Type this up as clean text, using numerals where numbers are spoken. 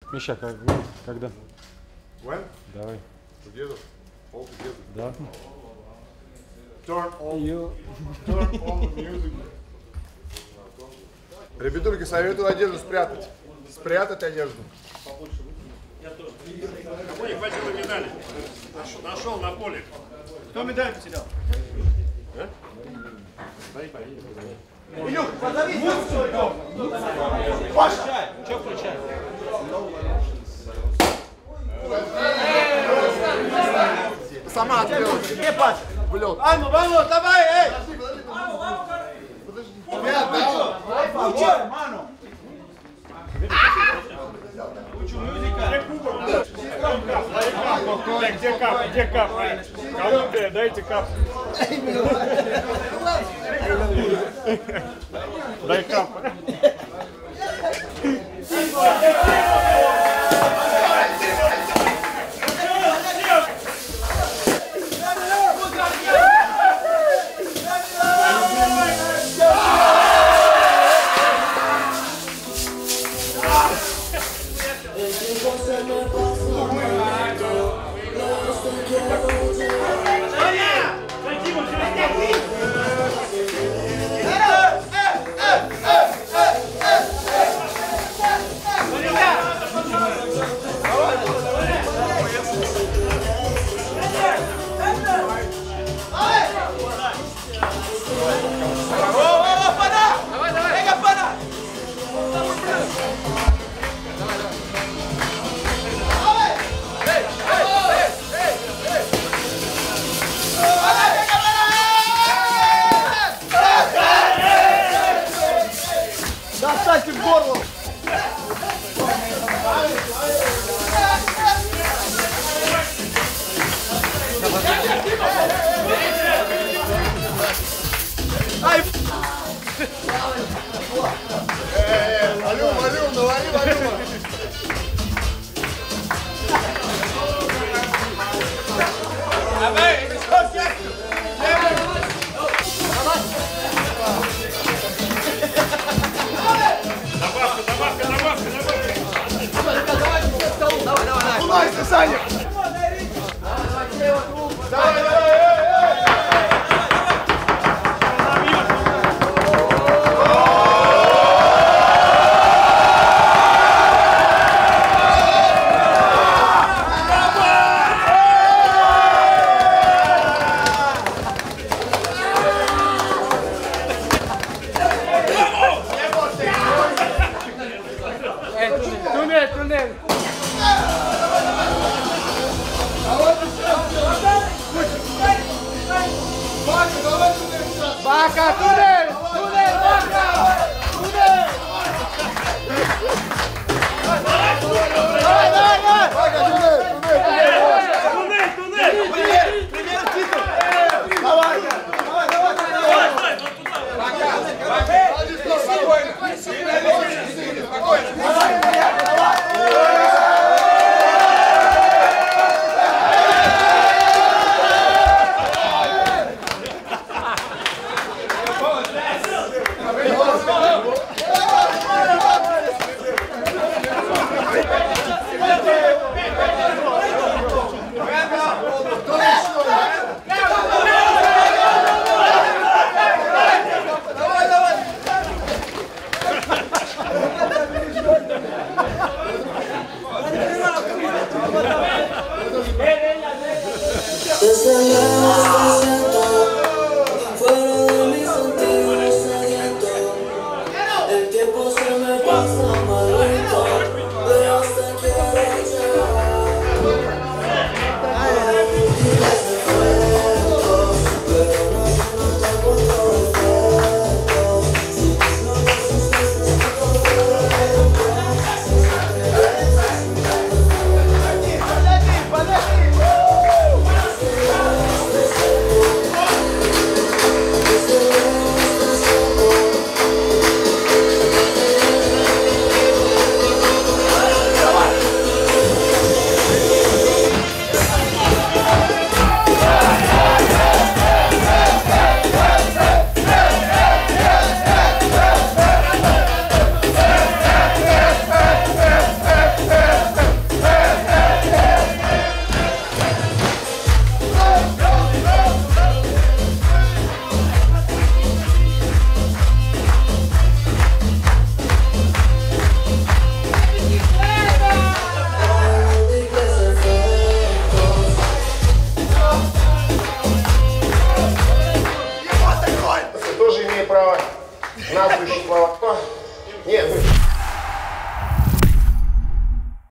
Миша, когда? When? Давай. Together. All together. Да. Turn on the music. Ребятульки, советую одежду спрятать. Спрятать одежду. Кому не хватило медали? Нашел на поле. Кто медаль потерял? Илюх, позови музыку! Паша! Что включай? Сама открылась. Где Паша? В лед. Вану, давай, эй! Подожди. Учи, ману! Где кап? Где кап? Колумбия, дайте кап. Дай кап. Достаньте в горло! Ай! Валю, навали, валю. Давай, Саня! Давай! Туннель! Бака, туннель! Бака! Туннель! Давай! Туннель! Пример титул! Давай! Нас существовало кто?